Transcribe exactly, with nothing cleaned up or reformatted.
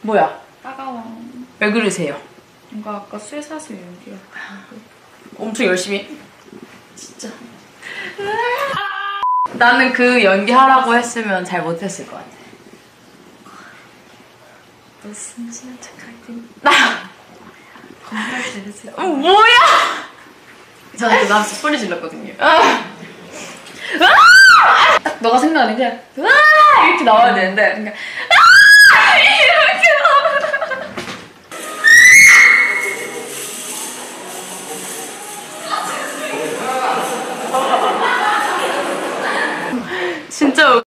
뭐야? 따가워. 왜 그러세요? 뭔가 아까 술 사서 연기야. 엄청 열심히. 진짜. 나는 그 연기하라고 했으면 잘 못했을 것 같아. 너 순진한 척하긴. 나. 건강 들으세요. 어, 뭐야? 저는 그 나한테 소리 질렀거든요. 아. 딱 너가 생각하는 게 아! 이렇게 나와야 되는데. 그러니까 아!